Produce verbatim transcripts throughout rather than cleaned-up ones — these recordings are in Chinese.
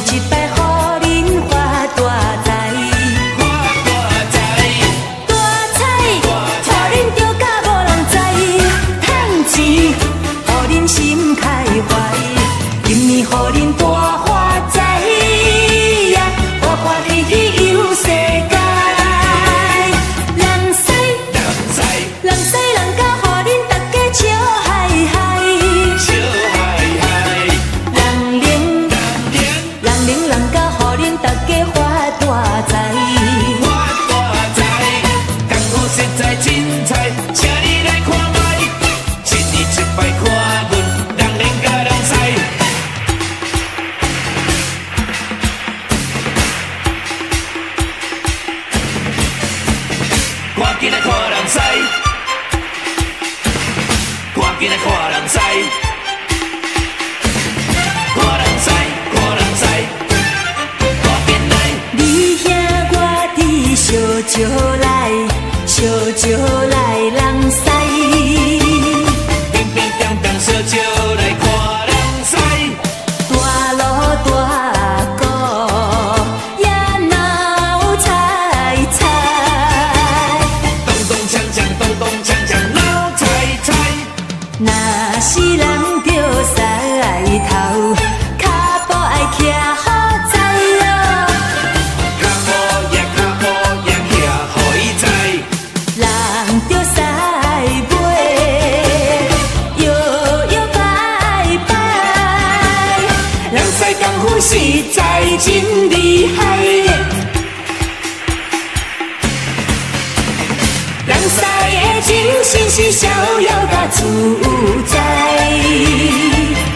一摆，互恁发大财，大彩，互恁着甲无人知，趁钱，互恁心开怀，今年互恁大发财呀，活活喜喜游世界。人西，人西人甲，互恁大家笑嗨嗨，人灵，人灵人甲，互恁大家发大财。 功夫实在精彩，请你来看卖，一年一摆看阮人灵甲人西。赶紧来看人西，赶紧来看人西，看人西，看人西，赶紧来。 你兄我弟相招来，相招来人西。 乒乒乓乓烧酒来看人西， 大路大鼓也闹彩彩， 咚咚锵锵，咚咚锵锵，闹彩彩。 若是人着狮头，脚步爱徛好在哦。 脚步也脚步也徛互伊知， 人着狮尾，摇摇摆摆，人西功夫实在真厉害。人西的精神是逍遥甲自在。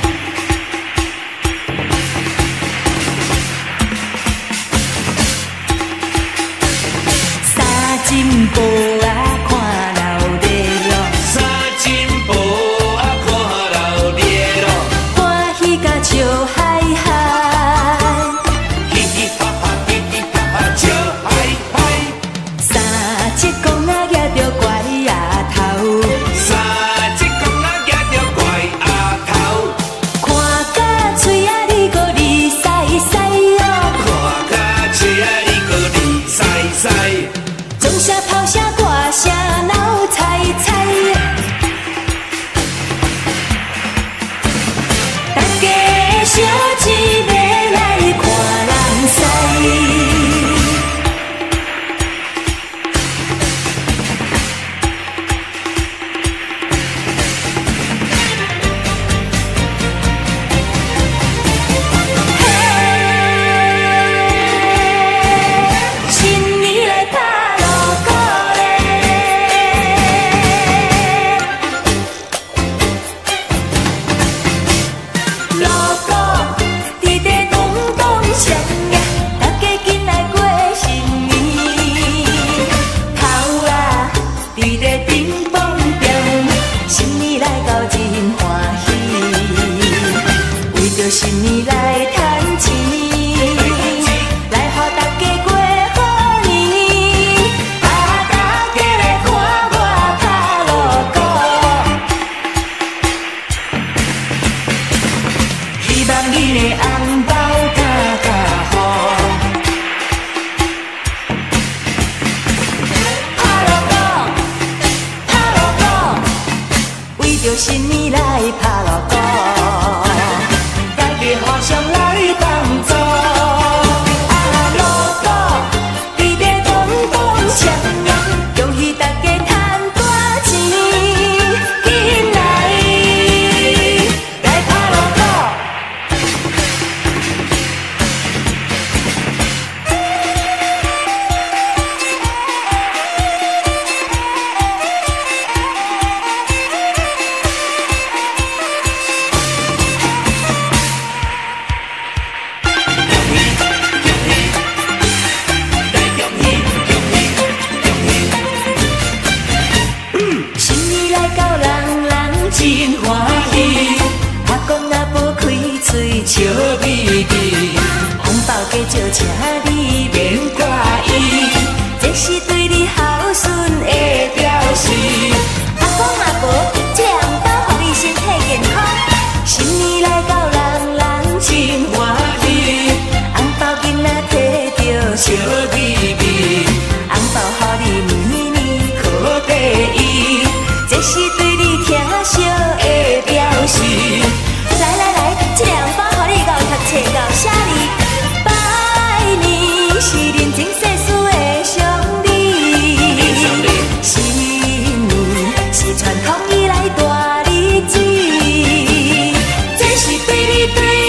三金步啊，看老热咯， 三金步啊看老热咯， 欢喜甲笑嗨嗨。 嘻嘻哈哈，嘻嘻哈哈，笑嗨嗨。 三只公仔举着怪牙头， 三只公仔举着怪鸭头， 看甲嘴啊你个哩西西哦， 看甲嘴啊你个哩西西， 庄声炮声歌声闹彩彩，大家小一个来看人西。新年来拍锣鼓嘞，锣鼓滴滴咚咚响呀，大家紧来过新年。头啊滴滴乒乓乓，新年来到真欢喜，为着新年来赚钱。来互大家过好年，啊！大家来看我拍锣鼓，希望你的红包加加好。拍锣鼓，拍锣鼓，为着新年来拍锣鼓，大家互相来帮助。恭喜大家赚大钱，紧来来拍锣鼓。新年来到，人人真欢喜，阿公阿婆开嘴笑眯眯，红包加少，请你免怪意，这是对你孝顺的表示。阿公阿婆，这红包予你身体健康，新年来到，人人真欢喜， 对